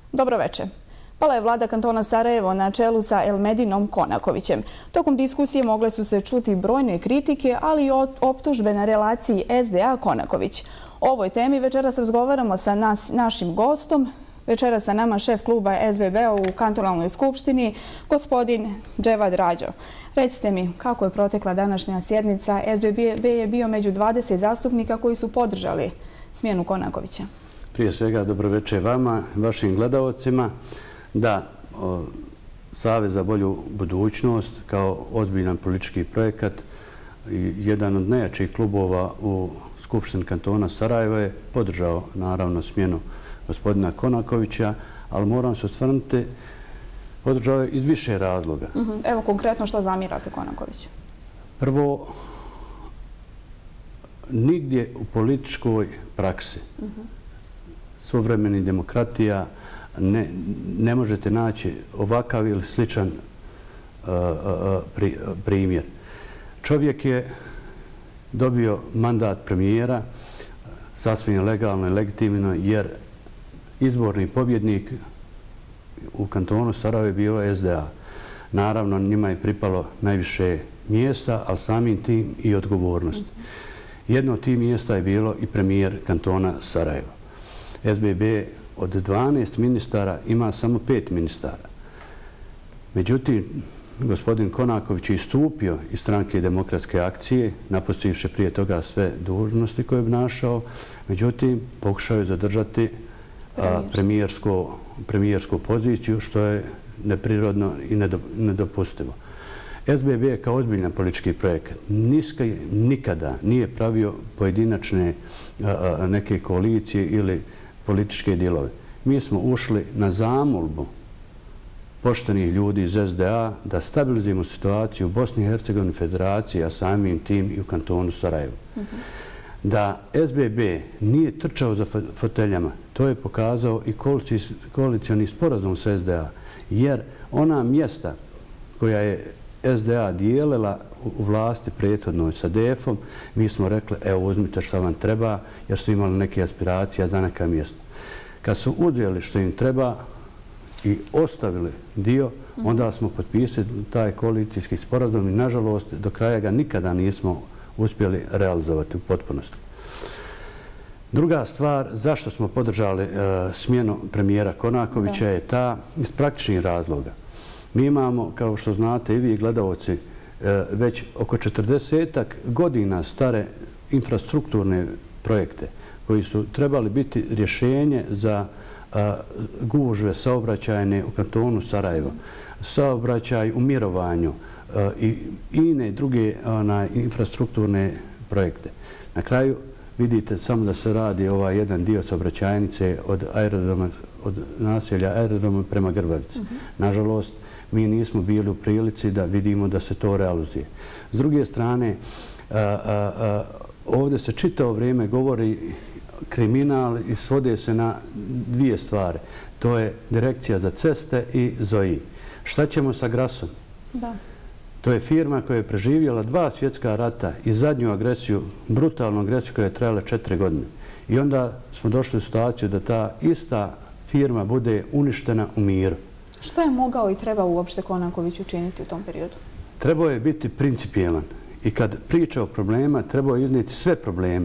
Dobro večer. Pala je vlada kantona Sarajevo na čelu sa Elmedinom Konakovićem. Tokom diskusije mogle su se čuti brojne kritike, ali i optužbe na relaciji SDA-Konaković. O ovoj temi večeras razgovaramo sa našim gostom. Večeras sa nama šef kluba SBB-a u kantonalnoj skupštini, gospodin Dževad Rađo. Recite mi, kako je protekla današnja sjednica? SBB je bio među 20 zastupnika koji su podržali smjenu Konakovića. Prije svega, dobro večer vama, vašim gledalcima. Da, Savez za bolju budućnost kao ozbiljan politički projekat i jedan od najjačih klubova u Skupštini kantona Sarajeva je podržao naravno smjenu gospodina Konakovića, ali moram se osvrnuti, podržao je iz više razloga. Evo konkretno što zamjerate Konakoviću? Prvo, nigdje u političkoj praksi suvremenih demokratija ne možete naći ovakav ili sličan primjer. Čovjek je dobio mandat premijera sasvim legalno i legitimno, jer izborni pobjednik u kantonu Sarajevo bio SDA. Naravno, njima je pripalo najviše mjesta, ali samim tim i odgovornost. Jedno od tih mjesta je bilo i premijer kantona Sarajevo. SBB od 12 ministara ima samo 5 ministara. Međutim, gospodin Konaković je istupio iz stranke Demokratske akcije, napustivši prije toga sve dužnosti koje je obnašao. Međutim, pokušao je zadržati premijersku poziciju, što je neprirodno i nedopustivo. SBB kao ozbiljan politički projekat nikada nije pravio pojedinačne neke koalicije ili političke dijelove. Mi smo ušli na zamolbu poštenih ljudi iz SDA da stabilizujemo situaciju u Bosni i Hercegovini, Federaciji, a samim tim i u kantonu Sarajevo. Da SBB nije trčao za foteljama, to je pokazao i koalicioni sporazum sa SDA, jer ona mjesta koja je SDA dijelila u vlasti prethodnoj sa DF-om, mi smo rekli, evo uzmite što vam treba, jer su imali neke aspiracije za neka mjesta. Kad su uzeli što im treba i ostavili dio, onda smo potpisali taj koalicijski sporazum i, nažalost, do kraja ga nikada nismo uspjeli realizovati u potpunosti. Druga stvar, zašto smo podržali smjenu premijera Konakovića je ta iz praktičnih razloga. Mi imamo, kao što znate i vi gledalci, već oko 40 godina stare infrastrukturne projekte koji su trebali biti rješenje za gužve saobraćajne u kantonu Sarajevo, saobraćaj u mirovanju i ine druge infrastrukturne projekte. Na kraju vidite samo da se radi ovaj jedan dio saobraćajnice od naselja aerodroma prema Grbavici. Nažalost, mi nismo bili u prilici da vidimo da se to realizuje. S druge strane, ovdje se čitavo vrijeme govori kriminal i svode se na dvije stvari. To je Direkcija za ceste i ZOI. Šta ćemo sa Grasom? To je firma koja je preživjela 2 svjetska rata i zadnju agresiju, brutalnu agresiju koja je trajala 4 godine. I onda smo došli u situaciju da ta ista firma bude uništena u miru. Što je mogao i trebao uopšte Konaković učiniti u tom periodu? Trebao je biti principijelan i kad priča o problema, trebao je iznijeti sve probleme.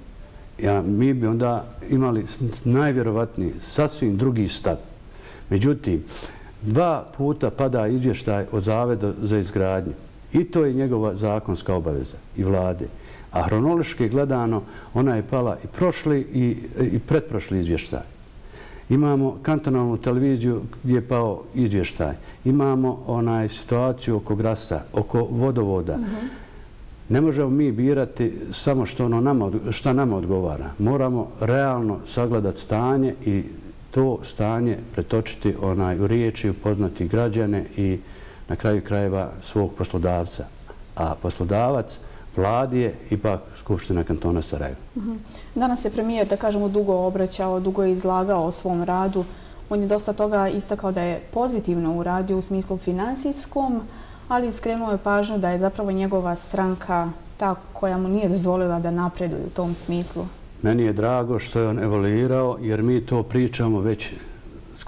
Mi bi onda imali najvjerovatniji sasvim drugi stav. Međutim, 2 puta pada izvještaj od Zaveda za izgradnju. I to je njegova zakonska obaveza i vlade. A hronološki gledano, ona je pala i prošli i pretprošli izvještaj. Imamo kantonalnu televiziju gdje je pao izvještaj. Imamo situaciju oko Grasa, oko vodovoda. Ne možemo mi birati samo što nama odgovara. Moramo realno sagledati stanje i to stanje pretočiti u riječi, upoznati građane i na kraju krajeva svog poslodavca. A poslodavac vladi je ipak Skupština kantona Sarajevo. Danas je premijer, da kažemo, dugo obraćao, dugo je izlagao o svom radu. On je dosta toga istakao da je pozitivno uradio u smislu finansijskom, ali skrenuo je pažnju da je zapravo njegova stranka ta koja mu nije dozvolila da napreduje u tom smislu. Meni je drago što je on evoluirao, jer mi to pričamo već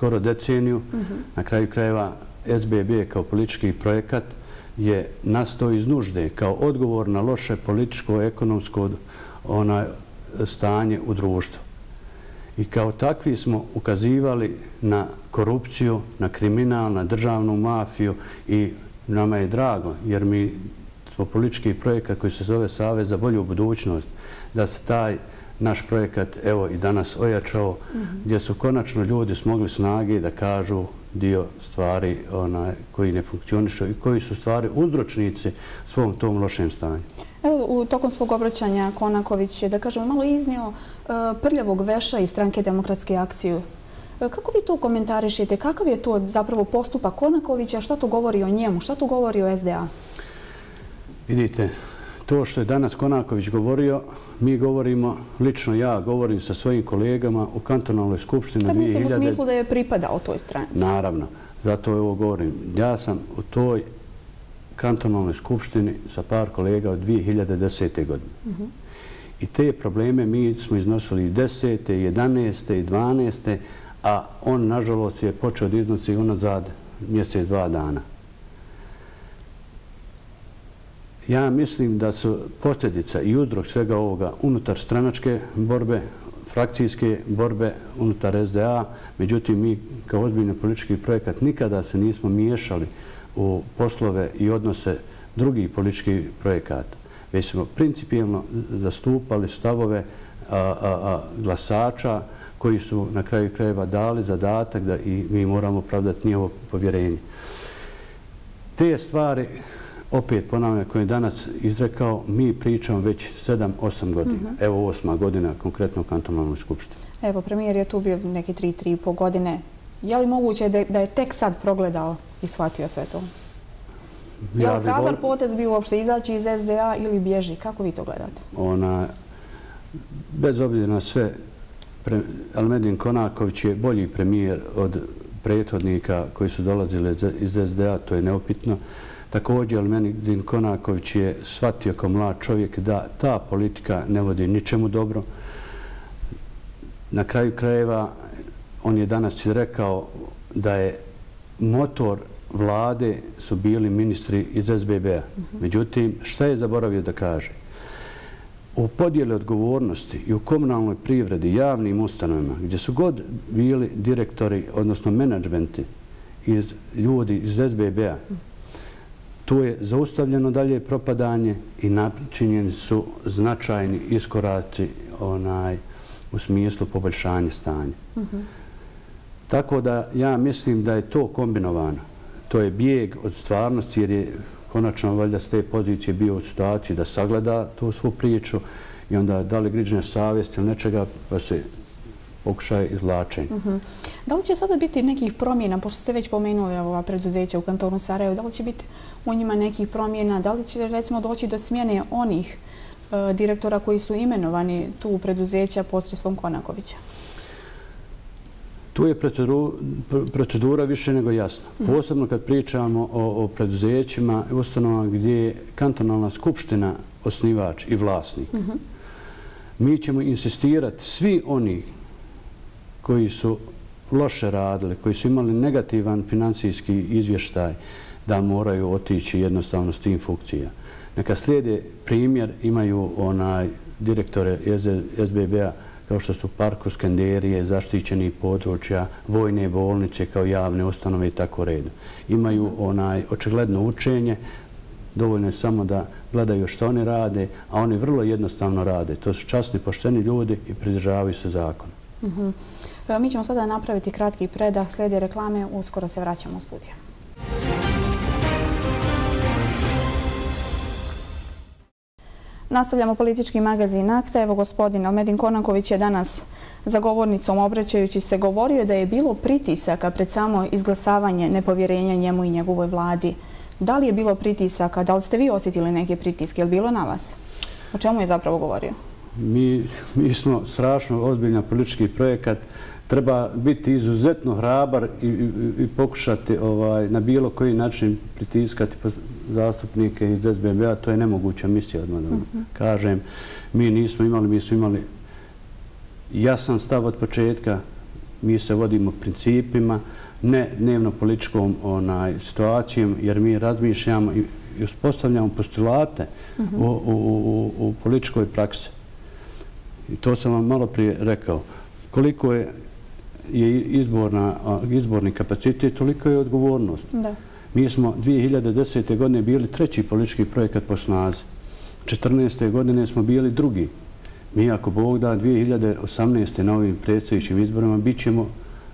skoro deceniju. Na kraju krajeva SBB kao politički projekat je nastao iz nužde kao odgovor na loše političko, ekonomsko stanje u društvu. I kao takvi smo ukazivali na korupciju, na kriminal, na državnu mafiju i nama je drago jer mi smo politički projekat koji se zove Savez za bolju budućnost, da se taj naš projekat evo i danas ojačao, gdje su konačno ljudi smogli snage da kažu dio stvari koji ne funkcionišu i koji su stvari uzročnici svom tom lošem stanju. Evo, u tokom svog obraćanja Konaković je, da kažemo, malo iznio prljavog veša iz stranke Demokratske akcije. Kako vi to komentarišete? Kakav je to zapravo postupak Konakovića? Šta to govori o njemu? Šta to govori o SDA? Vidite, to što je danas Konaković govorio, mi govorimo, lično ja govorim sa svojim kolegama u kantonalnoj skupštini. Kad mislim u smislu da je pripadao toj stranci? Naravno, zato ovo govorim. Ja sam u toj kantonalnoj skupštini sa par kolega od 2010. godine. I te probleme mi smo iznosili i 10. 11. i 12. a on, nažalost, je počeo da iznosi unazad mjesec, 2 dana. Ja mislim da su posljedica i uzrok svega ovoga unutar stranačke borbe, frakcijske borbe unutar SDA. Međutim, mi kao ozbiljni politički projekat nikada se nismo miješali u poslove i odnose drugih političkih projekata. Već smo principijelno zastupali stavove glasača koji su na kraju krajeva dali zadatak da i mi moramo opravdati njihovo povjerenje. Te stvari, opet ponavljam, koje je danas izrekao, mi pričamo već 7-8 godina. Evo 8. godina konkretno u kantonalnoj skupštini. Evo, premijer je tu bio neki 3,5 godine. Je li moguće da je tek sad progledao i shvatio sve to? Je li hrabar potez bio uopšte izaći iz SDA ili bježi? Kako vi to gledate? Bez obzira na sve, Elmedin Konaković je bolji premijer od prethodnika koji su dolazili iz SDA, to je neupitno. Također, Elmedin Konaković je shvatio kao mlad čovjek da ta politika ne vodi ničemu dobro. Na kraju krajeva, on je danas rekao da je motor vlade su bili ministri iz SBB-a. Međutim, šta je zaboravio da kaže? U podjeli odgovornosti i u komunalnoj privredi, javnim ustanovama, gdje su god bili direktori, odnosno menadžmenti, ljudi iz SBB-a, tu je zaustavljeno dalje propadanje i načinjeni su značajni iskoraci u smislu poboljšanja stanja. Tako da ja mislim da je to kombinovano. To je bijeg od stvarnosti jer je konačno valjda s te pozicije bio u situaciji da sagleda tu svu priču i onda da li grižnja savjesti ili nečega pa se pokušaje izvlačenje. Da li će sada biti nekih promjena, pošto ste već pomenuli ova preduzeća u kantonu Sarajevo, da li će biti u njima nekih promjena, da li će recimo doći do smjene onih direktora koji su imenovani tu u preduzeća posredstvom Konakovića? Tu je procedura više nego jasna. Posebno kad pričamo o preduzećima i ustanovama gdje je kantonalna skupština osnivač i vlasnik. Mi ćemo insistirati svi oni koji su loše radili, koji su imali negativan financijski izvještaj, da moraju otići jednostavno s tim funkcija. Neka slijede primjer, imaju direktore SBB-a kao što su park Skenderije, zaštićenih područja, vojne bolnice kao javne ustanove i tako redu. Imaju očigledno učenje, dovoljno je samo da gledaju što oni rade, a oni vrlo jednostavno rade. To su časni, pošteni ljudi i pridržavaju se zakona. Mi ćemo sada napraviti kratki predah, slijede reklame, uskoro se vraćamo u studiju. Nastavljamo politički magazin Akta. Evo, gospodin Elmedin Konaković je danas za govornicom obraćajući se govorio da je bilo pritisaka pred samo izglasavanje nepovjerenja njemu i njegovoj vladi. Da li je bilo pritisaka? Da li ste vi osjetili neke pritiske? Je li bilo na vas? O čemu je zapravo govorio? Mi smo strašno ozbiljan politički projekat. Treba biti izuzetno hrabar i pokušati na bilo koji način pritiskati zastupnike iz SBB-a. To je nemoguća misija, odmah da kažem. Mi smo imali jasan stav od početka. mi se vodimo principima, ne dnevno političkom situacijom, jer mi razmišljamo i uspostavljamo postulate u političkoj praksi. I to sam vam malo prije rekao. Koliko je izborni kapacitet, toliko je odgovornost. Mi smo 2010. godine bili 3. politički projekat po snazi. 2014. godine smo bili 2. Mi, ako Bog da, 2018. na ovim predsjedničkim izborima bit ćemo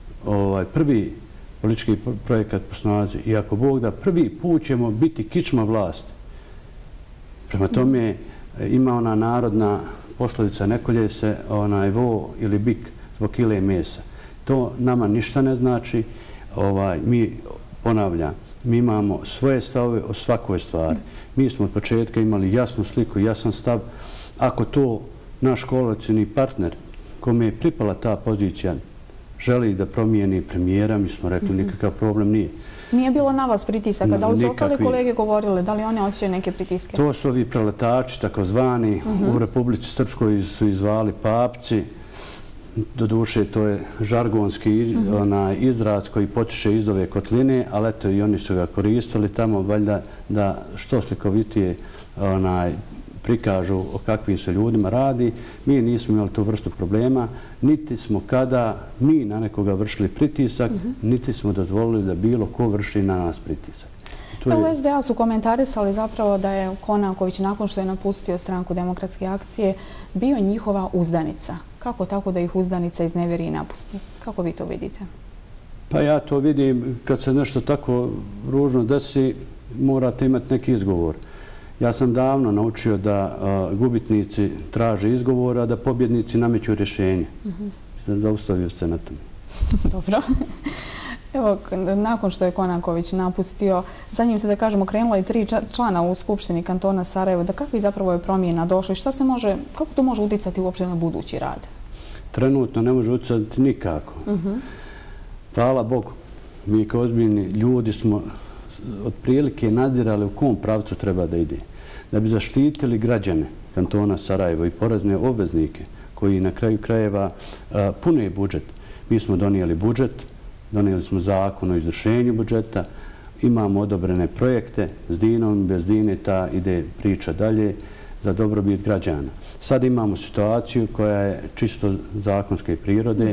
1. politički projekat po snazi. I ako Bog da, prvi put ćemo biti kičma vlasti. Prema tome ima ona narodna poslovica, ne kolje se vo ili bik zbog kile mesa. To nama ništa ne znači. Mi, ponavljam, mi imamo svoje stavove o svakoj stvari. Mi smo od početka imali jasnu sliku, jasan stav. Ako to naš koalicioni partner, kome je pripala ta pozicija, želi da promijeni premijera, mi smo rekli nikakav problem nije. Nije bilo na vas pritisaka? Da li su ostale kolege govorile? Da li one osjećaju neke pritiske? To su ovi preletači, takozvani, u Republici Srpskoj su izvali papci. Doduše, to je žargonski izraz koji potiče iz ove kotline, ali eto i oni su ga koristili tamo, valjda da što slikovitije prikažu o kakvim se ljudima radi. Mi nismo imali tu vrstu problema, niti smo kada mi na nekoga vršili pritisak, niti smo dozvolili da bilo ko vrši na nas pritisak. U SDA su komentarisali zapravo da je Konaković, nakon što je napustio Stranku demokratske akcije, bio njihova uzdanica. Kako tako da ih uzdanica iznevjeri i napusti? Kako vi to vidite? Pa ja to vidim, kad se nešto tako ružno desi, morate imati neki izgovor. Ja sam davno naučio da gubitnici traže izgovora, a da pobjednici nameću rješenje. Zaustavio se na tome. Dobro. Evo, nakon što je Konaković napustio, za njim se, da kažemo, krenula i 3 člana u Skupštini kantona Sarajevo. Da kakvi zapravo je promjena došla i šta se može, kako to može uticati uopšte na budući rad? Trenutno ne može uticati nikako. Hvala Bogu. Mi kao ozbiljni ljudi smo otprilike nadzirali u kom pravcu treba da ide. Da bi zaštitili građane kantona Sarajevo i porezne obveznike koji na kraju krajeva pune budžet. Mi smo donijeli budžet, donijeli smo zakon o izvršenju budžeta, imamo odobrene projekte, s Dinom i bez Dine ta ide priča dalje za dobrobit građana. Sad imamo situaciju koja je čisto zakonske prirode.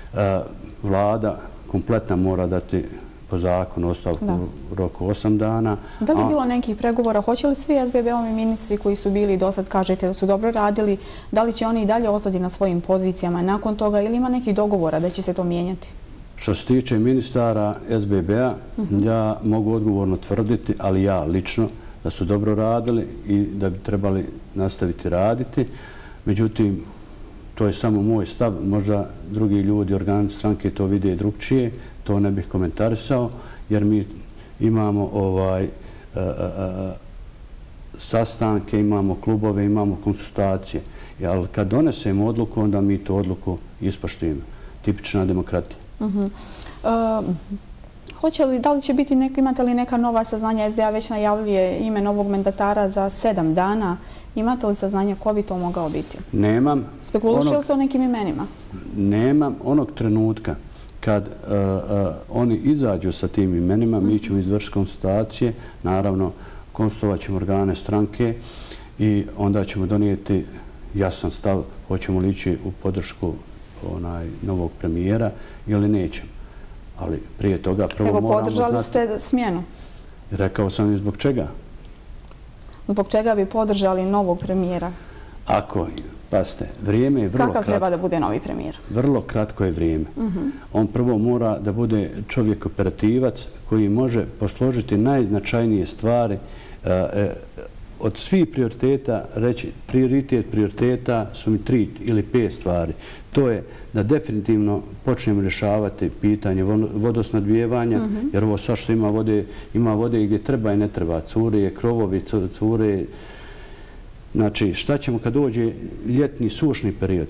Vlada kompletna mora dati po zakonu ostavku u roku 8 dana. Da li je bilo nekih pregovora? Hoće li svi SBB-ovi ministri koji su bili do sad, kažete da su dobro radili, da li će oni i dalje ostati na svojim pozicijama nakon toga ili ima nekih dogovora da će se to mijenjati? Što se tiče ministara SBB-a, ja mogu odgovorno tvrditi, ali ja lično, da su dobro radili i da bi trebali nastaviti raditi. Međutim, to je samo moj stav. Možda drugi ljudi, organi stranke to vide drugčije. To ne bih komentarisao, jer mi imamo sastanke, imamo klubove, imamo konsultacije. Ali kad donesemo odluku, onda mi tu odluku ispoštujemo. Tipična demokratija. Da li će biti, imate li neka nova saznanja? SDA već najavljuje ime novog mandatara za 7 dana. Imate li saznanja ko bi to mogao biti? Nemam. Spekuliše li se o nekim imenima? Nemam. Onog trenutka kad oni izađu sa tim imenima, mi ćemo izvršiti konsultacije, naravno konsultovat ćemo organe stranke i onda ćemo donijeti jasan stav, hoćemo li ići u podršku novog premijera ili nećemo. Ali prije toga prvo moramo znati... Evo, podržali ste smjenu. Rekao sam i zbog čega. Zbog čega bi podržali novog premijera? Ako, pazite, vrijeme je vrlo kratko. Kakav treba da bude novi premijer? Vrlo kratko je vrijeme. On prvo mora da bude čovjek operativac koji može posložiti najznačajnije stvari. Od svih prioriteta, reći prioritet prioriteta su mi 3 ili 5 stvari. To je da definitivno počnemo rješavati pitanje vodosnadbijevanja, jer ovo sad što ima vode gdje treba i ne treba. Cure, krovovi, cure. Znači, šta ćemo kad dođe ljetni sušni period?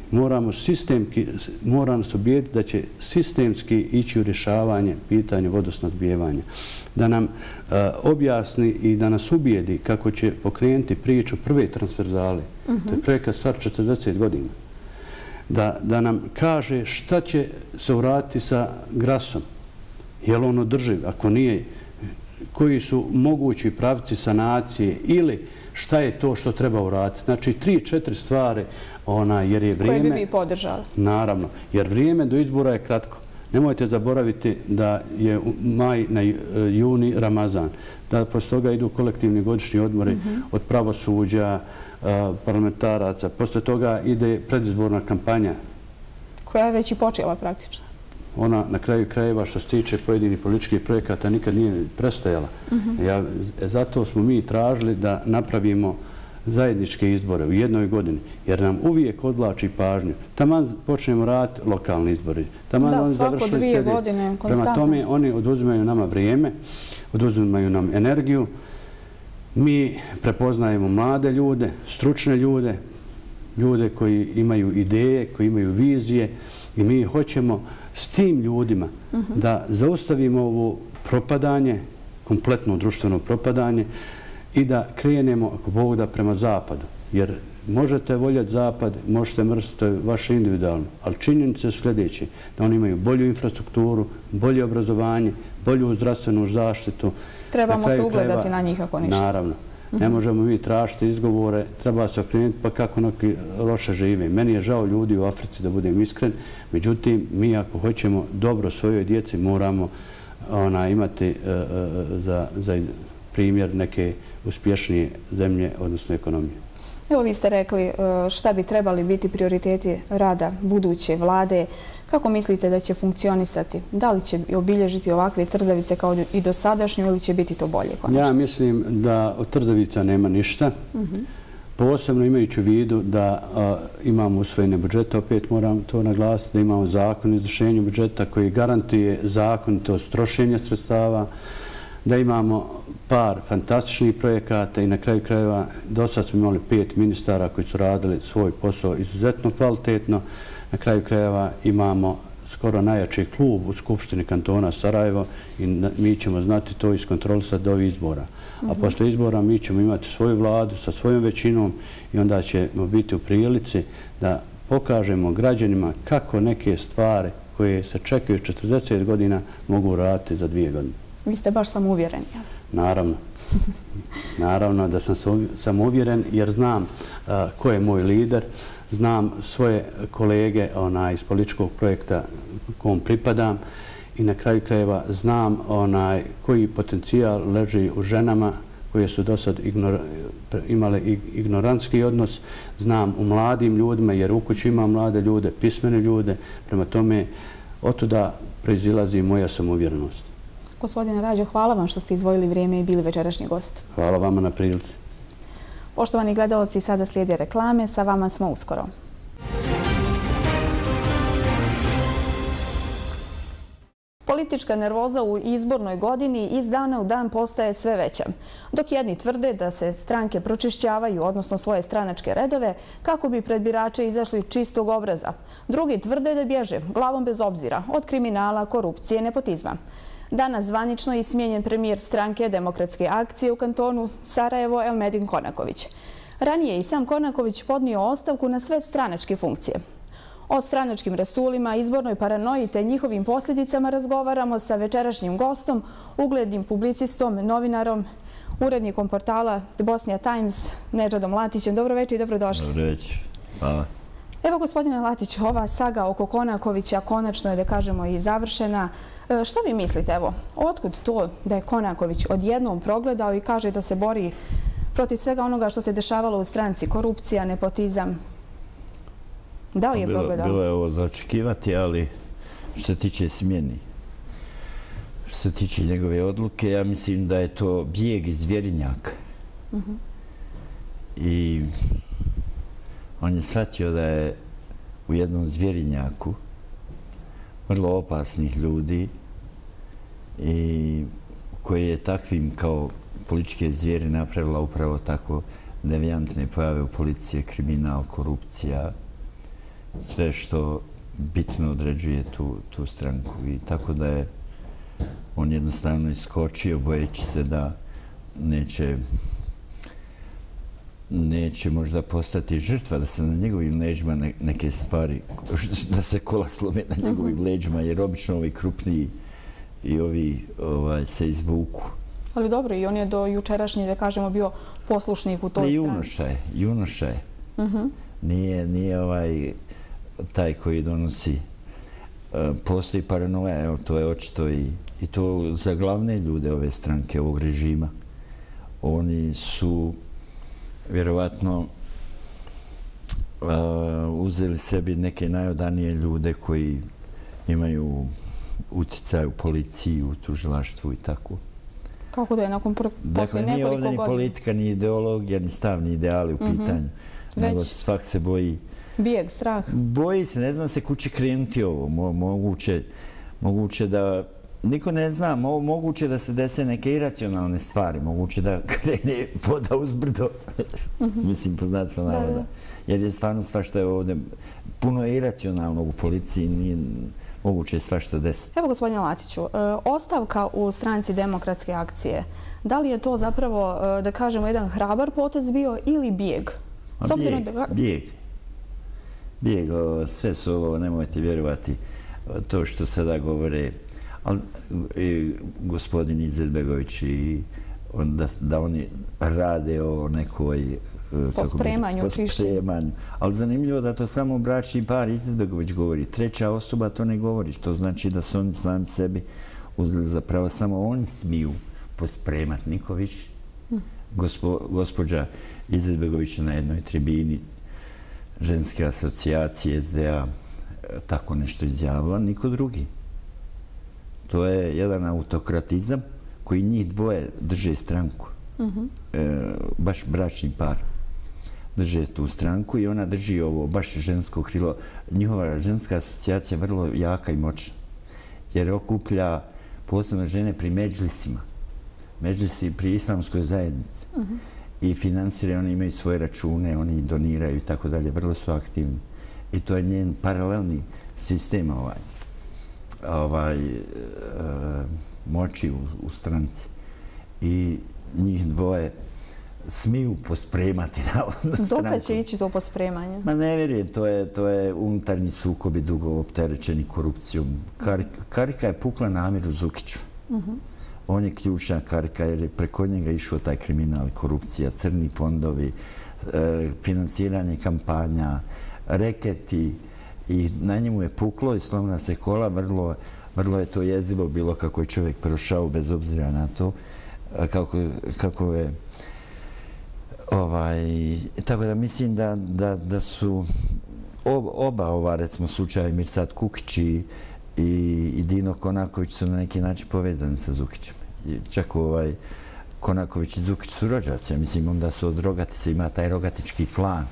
Mora nas ubijediti da će sistemski ići u rješavanje pitanja vodosnadbijevanja. Da nam objasni i da nas ubijedi kako će pokrenuti priču prve transverzale. To je projekat star 40 godina. da nam kaže šta će se uraditi sa Grasom. Je li on održiv? Ako nije, koji su mogući pravci sanacije ili šta je to što treba uraditi. Znači, 3-4 stvari, jer je vrijeme... Koje bi vi podržali? Naravno, jer vrijeme do izbora je kratko. Nemojte zaboraviti da je maj na juni Ramazan, da posle toga idu kolektivni godišnji odmori od pravosuđa, parlamentaraca. Posle toga ide predizborna kampanja. Koja je već i počela praktično. Ona na kraju krajeva što se tiče pojedinih političkih projekata nikad nije prestajala. Zato smo mi tražili da napravimo zajedničke izbore u jednoj godini, jer nam uvijek odvlači pažnju. Taman počnemo raditi lokalni izbori. Da, svako 2 godine, konstantno. Prema tome, oni oduzimaju nama vrijeme, oduzimaju nam energiju. Mi prepoznajemo mlade ljude, stručne ljude, ljude koji imaju ideje, koji imaju vizije i mi hoćemo s tim ljudima da zaustavimo ovo propadanje, kompletno društveno propadanje i da krenemo, ako Bog da, prema zapadu. Jer možete voljeti zapad, možete mrziti, to je vaše individualno, ali činjenice su sljedeće, da oni imaju bolju infrastrukturu, bolje obrazovanje, bolju zdravstvenu zaštitu. Trebamo se ugledati na njih ako ništa. Naravno. Ne možemo mi tražiti izgovore, treba se okrenuti pa kako neki loše žive. Meni je žao ljudi u Africi, da budem iskren, međutim, mi ako hoćemo dobro svojoj djeci moramo imati za primjer neke uspješnije zemlje, odnosno ekonomije. Evo, vi ste rekli šta bi trebali biti prioriteti rada buduće vlade. Kako mislite da će funkcionisati? Da li će obilježiti ovakve trzavice kao i dosadašnju ili će biti to bolje konačno? Ja mislim da od trzavica nema ništa. Posebno imajući u vidu da imamo usvojene budžete, opet moram to naglasiti, da imamo zakon o izvršenju budžeta koji garantuje zakonitost trošenja sredstava, da imamo par fantastičnih projekata i na kraju krajeva do sad smo imali 5 ministara koji su radili svoj posao izuzetno kvalitetno. Na kraju krajeva imamo skoro najjači klub u Skupštini kantona Sarajevo i mi ćemo znati to iskontrolisati do ovih izbora. A posle izbora mi ćemo imati svoju vladu sa svojom većinom i onda ćemo biti u prilici da pokažemo građanima kako neke stvari koje se čekaju 40 godina mogu raditi za 2 godine. Vi ste baš samouvjereni, jel? Naravno. Naravno da sam samouvjeren jer znam ko je moj lider, znam svoje kolege iz političkog projekta kom pripadam i na kraju krajeva znam koji potencijal leži u ženama koje su do sad imale ignorantski odnos, znam u mladim ljudima jer u kući imam mlade ljude, pismene ljude, prema tome otuda proizilazi moja samouvjerenost. Gospodine Rađo, hvala vam što ste izdvojili vrijeme i bili večerašnji gost. Hvala vama na prilici. Poštovani gledalci, sada slijede reklame. Sa vama smo uskoro. Politička nervoza u izbornoj godini iz dana u dan postaje sve veća. Dok jedni tvrde da se stranke pročišćavaju, odnosno svoje stranačke redove, kako bi pred birače izašli čistog obraza. Drugi tvrde da bježe, glavom bez obzira, od kriminala, korupcije, nepotizma. Danas zvanično je smijenjen premijer stranke Demokratske akcije u kantonu Sarajevo Elmedin Konaković. Ranije i sam Konaković podnio ostavku na sve stranačke funkcije. O stranačkim rasulima, izbornoj paranoji te njihovim posljedicama razgovaramo sa večerašnjim gostom, uglednim publicistom, novinarom, urednikom portala The Bosnia Times, Nedžadom Latićem. Dobro večer i dobrodošli. Dobro večer. Hvala. Evo, gospodine Latić, ova saga oko Konakovića konačno je, da kažemo, i završena. Šta vi mislite, evo, otkud to da je Konaković odjednom progledao i kaže da se bori protiv svega onoga što se dešavalo u stranci, korupcija, nepotizam? Da li je progledao? Bilo je ovo za očekivati, ali što se tiče smjeni, što se tiče njegove odluke, ja mislim da je to bijeg iz Vjerinjaka. I on je shvatio da je u jednom zvjerinjaku vrlo opasnih ljudi i koji je takvim kao političke zvijeri napravila upravo tako devijantne pojave u policiji, kriminal, korupcija, sve što bitno određuje tu stranku. I tako da je on jednostavno iskočio bojeći se da neće možda postati žrtva, da se na njegovim leđima neke stvari, da se kola slome na njegovim leđima, jer obično ovi krupniji i ovi se izvuku. Ali dobro, i on je do jučerašnje, da kažemo, bio poslušnik u toj strani. Junoša je. Nije taj koji donosi. Postoji paranoja, to je očito i to za glavne ljude ove stranke, ovog režima. Oni su vjerovatno uzeli sebi neke najodanije ljude koji imaju utjecaj u policiji, u tužilaštvu i tako. Kako da je nakon poslije nekoliko godina? Dakle, nije ovdje ni politika, ni ideologija, ni stav, ni ideali u pitanju. Nego svak se boji. Bijeg, strah. Boji se, ne zna se kuće krenuti ovo. Moguće da... Niko ne zna, moguće da se dese neke iracionalne stvari, moguće da krene voda uzbrdo. Mislim, poznat smo navoda. Jer je stvarno svašta je ovdje puno iracionalnog u policiji, nije moguće svašta desiti. Evo, gospodine Latiću, ostavka u stranci Demokratske akcije, da li je to zapravo, da kažemo, jedan hrabar potez bio ili bijeg? Bijeg. Sve su ovo, nemojte vjerovati, to što sada govore gospodin Izetbegović i da oni rade o nekoj pospremanju. Ali zanimljivo da to samo bračni par Izetbegović govori. Treća osoba to ne govori, što znači da su oni sami sebi uzeli zapravo samo oni smiju pospremati, niko više. Gospođa Izetbegović na jednoj tribini ženske asocijacije SDA tako nešto izjavila, niko drugi. To je jedan autokratizam koji njih dvoje drže stranku. Baš bračni par drže tu stranku i ona drži ovo baš žensko krilo. Njihova ženska asocijacija je vrlo jaka i moćna jer okuplja posebno žene pri međlisima. Međlisi pri islamskoj zajednici. I finansiraju, oni imaju svoje račune, oni doniraju i tako dalje. Vrlo su aktivni. I to je njen paralelni sistem moći u stranci. I njih dvoje smiju pospremati na stranku. Dokad će ići to pospremanje? Ma ne vjerujem, to je unutarnji sukob i dugo opterećeni korupcijom. Karika je pukla na Amiru Zukiću. On je ključna karika jer je preko njega išao taj kriminal, korupcija, crni fondovi, finansiranje kampanja, reketi i na njemu je puklo i slomila se kola. Vrlo je to jezivo bilo kako je čovjek prošao bez obzira na to kako je tako da mislim da su oba recimo slučaje Mirsad Kukić i Dino Konaković su na neki način povezani sa Zukićem. Čak Konaković i Zukić su rođaci. Mislim, onda su od Rogatice, ima taj rogatički klan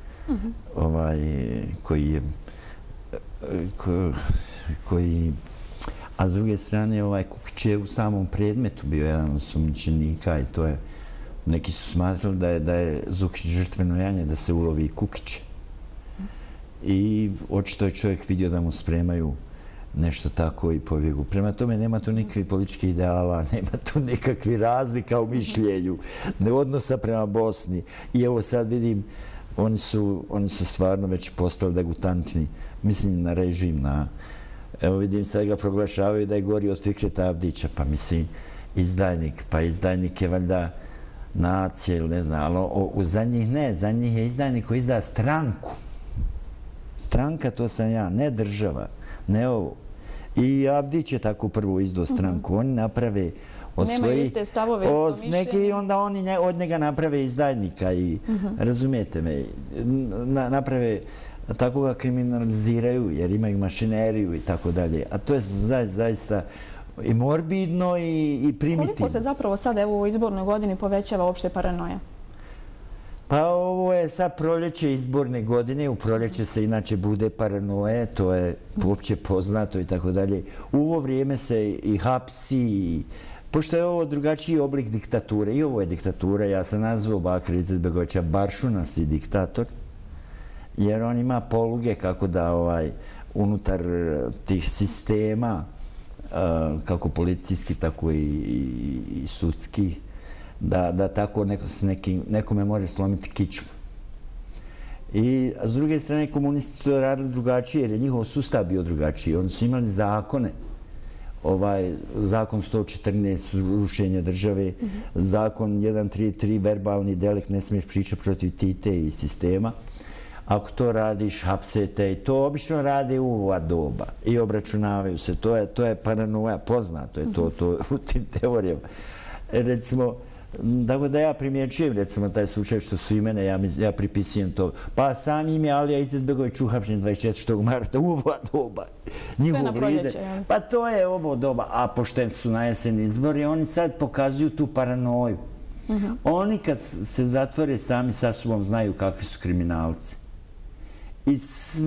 koji a s druge strane Kukić je u samom predmetu bio jedan od osumnjičenika i to je neki su smatrali da je Zukić žrtveno janje da se ulovi Kukić. I očito je čovjek vidio da mu spremaju nešto tako i pobjegu. Prema tome nema tu nikakvih političkih ideala, nema tu nikakvih razlika u mišljenju, ne odnosa prema Bosni. I evo sad vidim, oni su stvarno već postali degutantni, mislim na režim, evo vidim sad ga proglašavaju da je gori od Fikreta Abdića, pa mislim izdajnik, pa izdajnik je valjda nacije ili ne znam, ali za njih ne, za njih je izdajnik koji izda stranku. Stranka to sam ja, ne država, ne ovo. I Abdić je tako prvo izdao stranku. Oni naprave od svojih... Nemaju iste stavove, isto mišljenje. I onda oni od njega naprave izdajnika i razumijete me, naprave, tako ga kriminaliziraju jer imaju mašineriju i tako dalje. A to je zaista i morbidno i primitivno. Koliko se zapravo sad evo u izbornoj godini povećava uopšte paranoja? Pa ovo je sad proljeće izborne godine, u proljeće se inače bude paranoje, to je uopće poznato i tako dalje. U ovo vrijeme se i hapsi, pošto je ovo drugačiji oblik diktature, i ovo je diktatura, ja sam nazvao Bakira Izetbegovića baršunasti diktator, jer on ima poluge kako da unutar tih sistema, kako policijski, tako i sudski, da tako nekome može slomiti kičmu. I s druge strane komunisti su radili drugačije jer je njihov sustav bio drugačiji. Oni su imali zakone, zakon 114 rušenja države, zakon 133 verbalni delikt, ne smiješ pričati protiv Tite i sistema. Ako to radiš, hapsete i to obično rade u ova doba i obračunavaju se. To je paranoja, poznato je to u tim teorijama. Recimo, tako da ja primjećujem recimo taj slučaj što su imene, ja pripisujem to. Pa sam im je Alija Izetbegović uhapšen 24. marta u ova doba. Sve na proljeće, jel? Pa to je ovo doba. A pošto su na jesen izbori, oni sad pokazuju tu paranoju. Oni kad se zatvore sami sa sobom znaju kakvi su kriminalci. I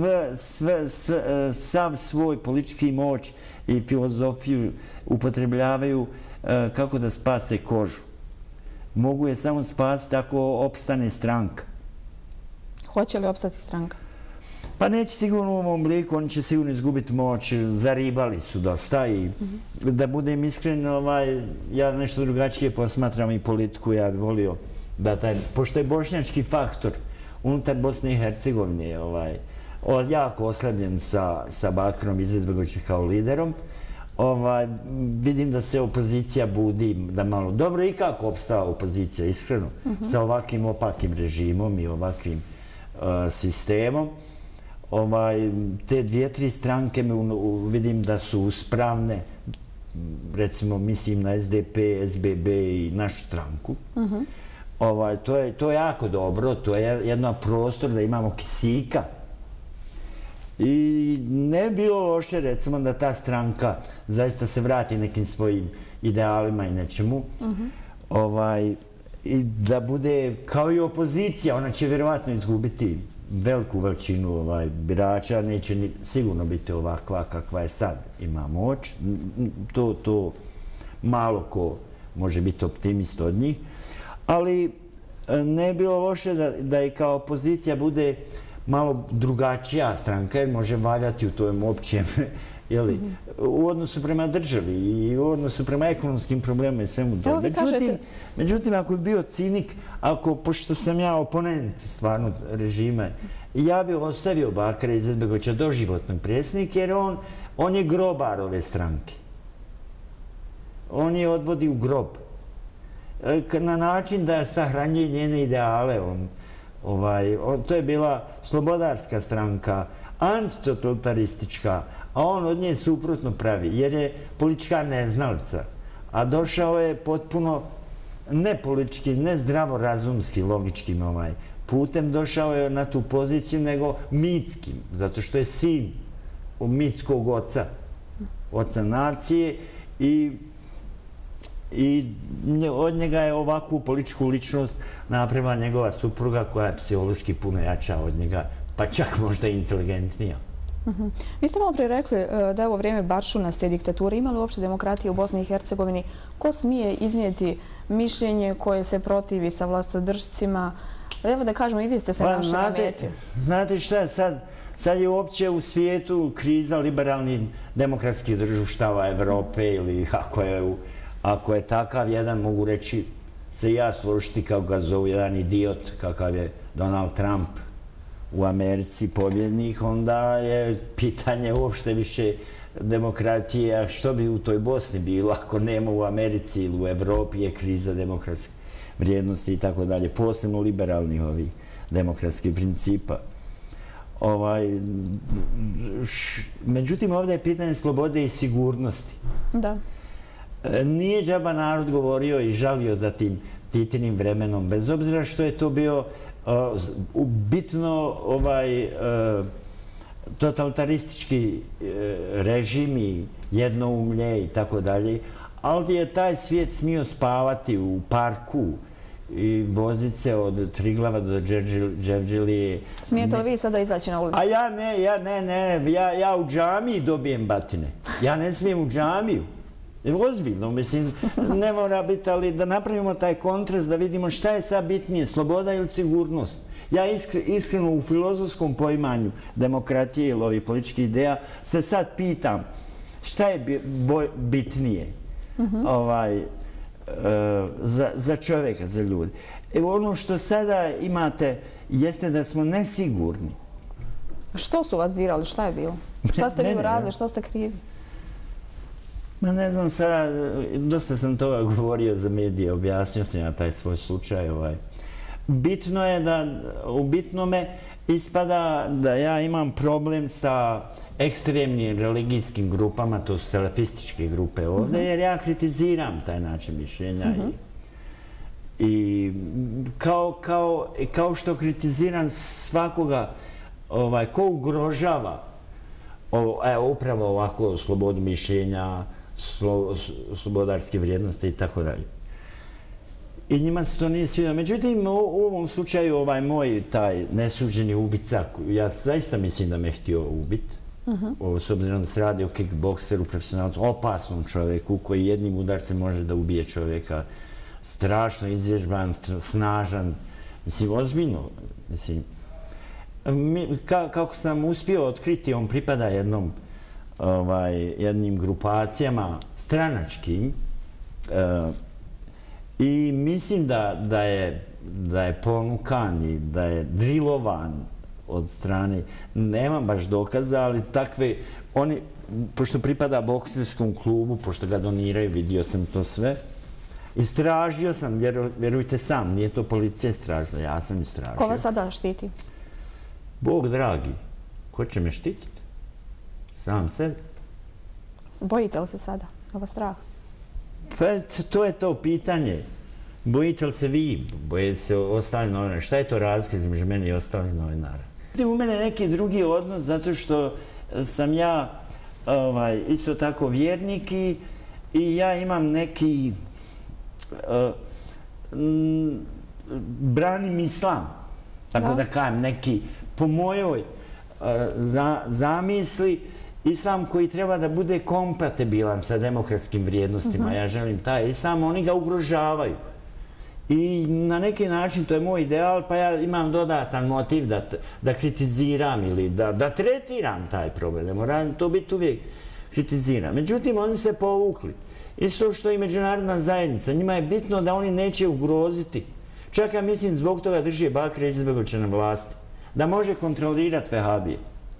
sav svoj politički moć i filozofiju upotrebljavaju kako da spase kožu. Mogu je samo spasiti ako opstane stranka. Hoće li opstati stranka? Pa neće sigurno u ovom obliku, oni će sigurno izgubiti moć, zaribali su dosta i da budem iskren, ja nešto drugačije posmatram i politiku, ja bih volio da pošto je bošnjački faktor unutar Bosne i Hercegovine jako oslabljen sa Bakrom Izetbegovićem kao liderom, vidim da se opozicija budi, da malo dobro i kako opstava opozicija, iskreno, sa ovakvim opakim režimom i ovakvim sistemom. Te dvije, tri stranke vidim da su uspravne, recimo mislim na SDP, SBB i našu stranku. To je jako dobro, to je jedan prostor da imamo kisika. I ne bi bilo loše, recimo, da ta stranka zaista se vrati nekim svojim idealima i nečemu. I da bude kao i opozicija, ona će vjerovatno izgubiti veliku većinu birača, neće sigurno biti ovakva kakva je sad, ima moć. To malo ko može biti optimist od njih. Ali ne bi bilo loše da i kao opozicija bude malo drugačija stranka, jer može valjati u tom općem, u odnosu prema državi i u odnosu prema ekonomskim problemima i svemu to. Međutim, ako bi bio cinik, pošto sam ja oponent stvarno režima, ja bih ostavio Bakra Izetbegovića doživotnog predsjednika, jer on je grobar ove stranke. On je odvodi u grob. Na način da sahranjuje njene ideale. To je bila slobodarska stranka, antitotalitaristička, a on od nje suprotno pravi, jer je politička neznalica. A došao je potpuno ne politički, ne zdravorazumski, logičkim putem, došao je na tu poziciju, nego mitskim, zato što je sin mitskog oca nacije i od njega je ovakvu političku ličnost napravila njegova supruga koja je psihološki puno jača od njega, pa čak možda i inteligentnija. Vi ste malo prije rekli da je ovo vrijeme baršunaste diktature. Ima li uopšte demokratije u Bosni i Hercegovini? Ko smije iznijeti mišljenje koje se protivi sa vlastodržcima? Evo da kažemo, i vi ste se našli na meti. Znate šta je sad? Sad je uopće u svijetu kriza liberalnih demokratskih društava Evrope ili ako je takav jedan, mogu reći, se ja složiti kao ga zovu jedan idiot, kakav je Donald Trump u Americi pobjednik, onda je pitanje uopšte više demokratije, a što bi u toj Bosni bilo ako nema u Americi ili u Evropi je kriza demokratske vrijednosti i tako dalje, posebno liberalnih ovih demokratskih principa. Međutim, ovdje je pitanje slobode i sigurnosti. Da. Nije džaba narod govorio i žalio za tim Titinim vremenom, bez obzira što je to bio bitno totalitaristički režim i jednoumlje i tako dalje, ali je taj svijet smio spavati u parku i voziti se od Triglava do Đevđelije. Smijete li vi sada izaći na ulicu? A ja u džamiji dobijem batine. Ja ne smijem u džamiju. Ozbiljno, mislim, ne mora biti, ali da napravimo taj kontrast, da vidimo šta je sad bitnije, sloboda ili sigurnost. Ja iskreno u filozofskom poimanju demokratije ili ovih političkih ideja se sad pitam šta je bitnije. za čovjeka, za ljudi. Evo ono što sada imate jeste da smo nesigurni. Što su vas dirali? Šta je bilo? Šta ste vi uradili? Što ste krivi? Ma ne znam sada, dosta sam toga govorio za medije, objasnio sam ja taj svoj slučaj. Bitno je da, u bitnome ispada da ja imam problem sa ekstremnim religijskim grupama, to su salafističke grupe ovdje, jer ja kritiziram taj način mišljenja. I kao što kritiziram svakoga ko ugrožava upravo ovako slobodu mišljenja, slobodarske vrijednosti i tako dalje. I njima se to nije sviđalo. Međutim, u ovom slučaju ovaj moj taj nesuđeni ubica, ja zaista mislim da me htio ubiti, s obzirom da se radi o kickbokseru, profesionalcu, opasnom čovjeku koji jednim udarcem može da ubije čovjeka, strašno izvježban, snažan, mislim, ozbiljno, mislim. Kako sam uspio otkriti, on pripada jednim grupacijama stranačkim i mislim da je ponukan i da je drilovan od strane, nemam baš dokaza, ali takve, oni, pošto pripada bokserskom klubu, pošto ga doniraju, vidio sam to sve, istražio sam, vjerujte sam, nije to policija istražila, ja sam istražio. Ko vas sada štiti? Bog dragi, ko će me štititi? Sam sebe. Bojite li se sada? Je vas strah? Pa to je to pitanje. Bojite li se vi? Bojite se ostali novinari? Šta je to razlika između mene i ostalih novinara? U mene je neki drugi odnos zato što sam ja isto tako vjernik i ja imam neki branim islam. Tako da kajem, neki po mojoj zamisli islam koji treba da bude kompatibilan sa demokratskim vrijednostima. Ja želim taj islam, oni ga ugrožavaju. I na neki način to je moj ideal, pa ja imam dodatan motiv da kritiziram ili da tretiram taj problem. Ne moram to biti uvijek kritiziram. Međutim, oni se povukli. Isto što i međunarodna zajednica. Njima je bitno da oni neće ugroziti. Čak ja mislim zbog toga drži Bakira Izetbegovića na vlasti. Da može kontrolirati vehabije.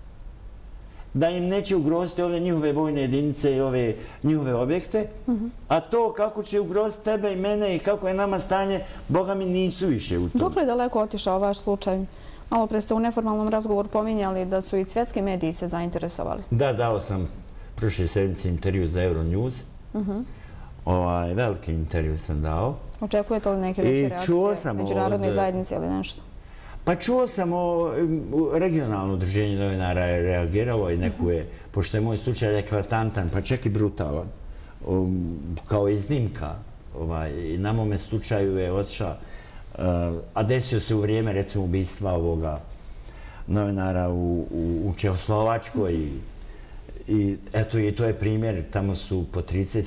Da im neće ugroziti ovdje njihove vojne jedinice i ove njihove objekte. A to kako će ugroziti tebe i mene i kako je nama stanje, Boga mi nisu više u tom. Dok li je daleko otišao vaš slučaj? Malo pre ste u neformalnom razgovoru pominjali da su i svjetski mediji se zainteresovali. Da, dao sam prošle sedmice intervju za Euronews. Veliki intervju sam dao. Očekujete li neke veće reakcije međunarodne zajednice ili nešto? Pa čuo sam regionalno udruženje novinara je reagiralo i neku je, pošto je moj slučaj eklatantan, pa čak i brutalan, kao iznimka. I na mome slučaju je otišao, a desio se u vrijeme, recimo, ubistva ovoga novinara u Čehoslovačkoj. I eto, i to je primjer, tamo su po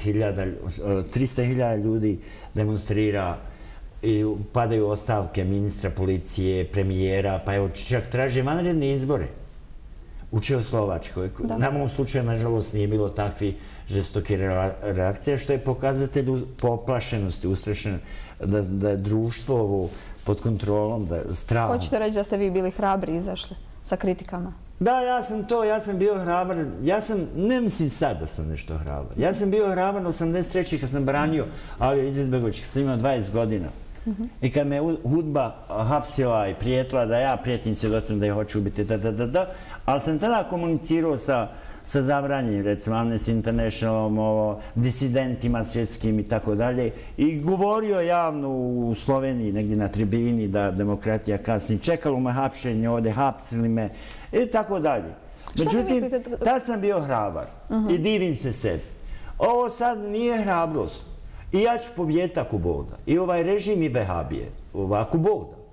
300.000 ljudi demonstrira i padaju ostavke ministra policije, premijera, pa evo čak traže vanredne izbore u Čehoslovačkoj. Na mom slučaju, nažalost, nije bilo takvi žestoke reakcije, što je pokazatelj poplašenosti, ustrašeno, da je društvo pod kontrolom, da je strah. Hoćete reći da ste vi bili hrabri izašli sa kritikama? Da, ja sam bio hrabar, ne mislim sad da sam nešto hrabar. Ja sam bio hrabar 83. kad sam branio Aliju Izetbegovića, kad sam imao 20 godina. I kad me UDBA hapsila i prijetila da ja prijetim svjedocima da je hoću ubiti, ali sam tada komunicirao sa zabranjenim, recimo Amnesty Internationalom, disidentima svjetskim i tako dalje. I govorio javno u Sloveniji, negdje na tribini, da demokratija kasni. Čekalo me hapšenje ovdje, hapsili me i tako dalje. Međutim, tad sam bio hrabar i divim se sebi. Ovo sad nije hrabrost. I ja ću pobijediti ako Bog da. I ovaj režim i vehabije. Ako Bog da.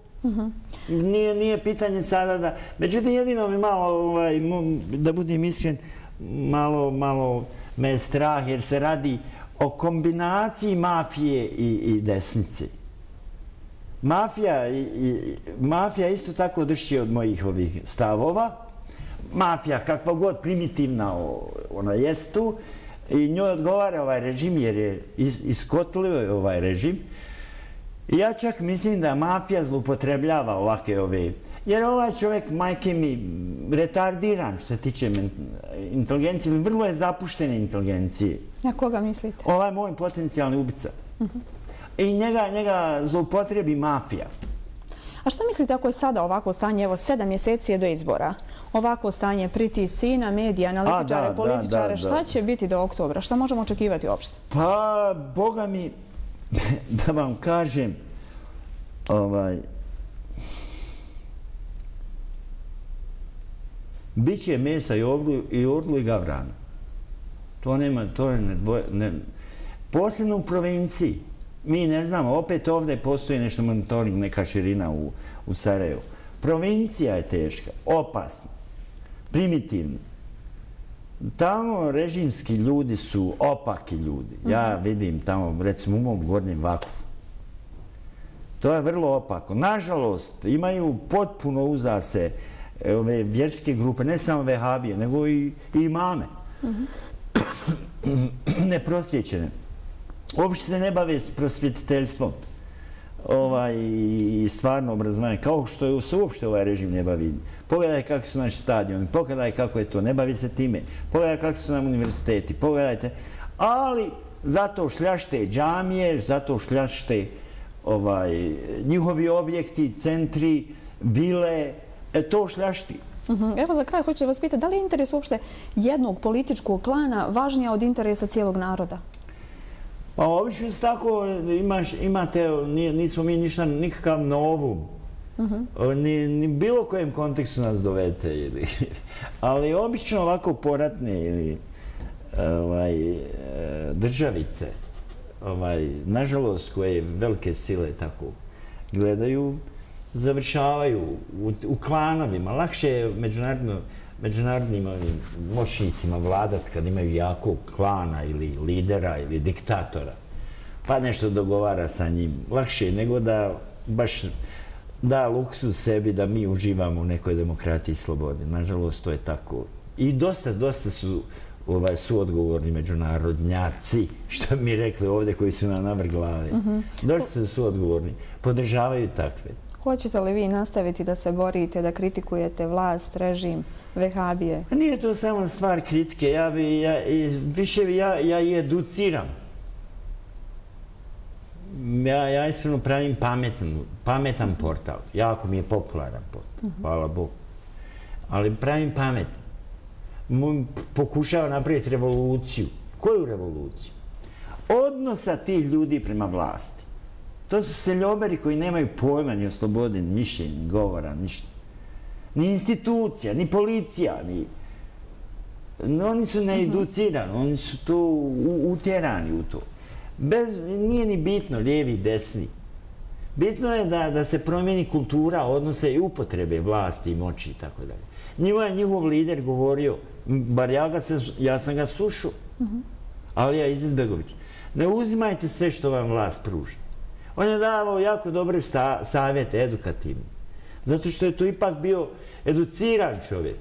Nije pitanje sada da... Međutim, jedino mi malo, da budem iskren, malo me je strah jer se radi o kombinaciji mafije i desnice. Mafija isto tako drži od mojih ovih stavova. Mafija, kakva god primitivna ona jest tu, I njoj odgovara ovaj režim jer je iskotlio ovaj režim. I ja čak mislim da mafija zloupotrebljava ovakve ove... Jer ovaj čovjek, majke mi, retardiran što se tiče inteligencije, vrlo je zapuštene inteligencije. Na koga mislite? Ovaj moj potencijalni ubica. I njega zloupotrebi mafija. A šta mislite ako je sada ovako stanje, evo 7 mjeseci je do izbora, ovako stanje pritisci na medije, analitičare, političare, šta će biti do oktobra? Šta možemo očekivati uopšte? Pa, Boga mi, da vam kažem, biće mesa i orlu i gavrana. To nema, to je posebno u provinciji. Mi ne znamo, opet ovdje postoji nešto monitoring, neka širina u Sarajevu. Provincija je teška, opasna, primitivna. Tamo režimski ljudi su opaki ljudi. Ja vidim tamo, recimo u mom gornjem Vakufu. To je vrlo opako. Nažalost, imaju potpuno uza se ove vjerske grupe, ne samo vehabije, nego i imame. Neprosvjećene. Uopšte se ne bave s prosvjetiteljstvom i stvarno obrazovanje, kao što se uopšte ovaj režim ne bavi. Pogledaj kako su naši stadioni, pogledaj kako je to, ne bavi se time, pogledaj kako su nam univerziteti, pogledajte. Ali zato šljašte džamije, zato šljašte njihovi objekti, centri, vile, to šljašti. Evo za kraj hoću da vas pitati, da li je interes uopšte jednog političkog klana važnija od interesa cijelog naroda? Pa obično se tako imate, nismo mi nikakav novum. Ni bilo kojem kontekstu nas dovete. Ali obično ovako poratne ili državice, nažalost koje velike sile tako gledaju, završavaju u klanovima. Lakše je međunarodnim moćnicima vladati kad imaju jakog klana ili lidera ili diktatora. Pa nešto dogovara sa njim. Lakše je nego da baš da luksuz sebi da mi uživamo u nekoj demokratiji i slobodi. Nažalost, to je tako. I dosta su odgovorni međunarodnjaci, što mi rekli ovdje koji su nam navrh glave. Dosta su odgovorni. Podržavaju takve. Hoćete li vi nastaviti da se borite, da kritikujete vlast, režim, vehabije? Nije to samo stvar kritike. Ja i educiram. Ja iskreno pravim pametan portal. Jako mi je popularan portal. Hvala Bogu. Ali pravim pametan. Pokušava napraviti revoluciju. Koju revoluciju? Odnosa tih ljudi prema vlasti. To su seljoberi koji nemaju pojma ni o slobodi, ni mišljenja, ni govora, ništa. Ni institucija, ni policija, oni su needucirani, oni su tu utjerani u to. Nije ni bitno lijevi i desni. Bitno je da se promijeni kultura, odnose i upotrebe vlasti i moći i tako dalje. Njihov lider govorio, bar ja sam ga slušao, Alija Izetbegović, ne uzimajte sve što vam vlast pruža. On je davao jako dobre savjete, edukativne. Zato što je to ipak bio educiran čovjek.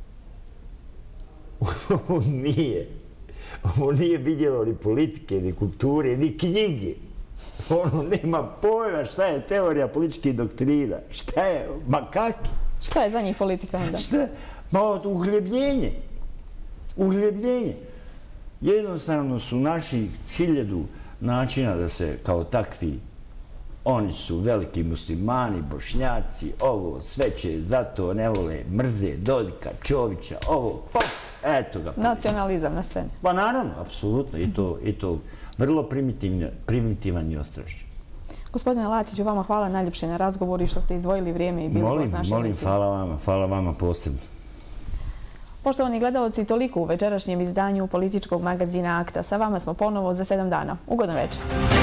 On nije vidjelo ni politike, ni kulture, ni knjige. On nema pojma šta je teorija političkih doktrina. Šta je, makaki. Šta je za njih politika onda? Uhljebljenje. Uhljebljenje. Jednostavno su naši 1000 načina da se kao takvi, oni su veliki muslimani, bošnjaci, ovo, sve će, zato ne vole, mrze, Dodika, Čovića, ovo, pop, eto ga. Nacionalizam na sceni. Pa naravno, apsolutno, i to vrlo primitivan i ostrašćen. Gospodine Latiću, vama hvala najljepše na razgovoru i što ste izdvojili vrijeme i bili gost naše emisije. Hvala vama posebno. Poštovani gledalci, toliko u večerašnjem izdanju političkog magazina Akta. Sa vama smo ponovo za 7 dana. Ugodno večer.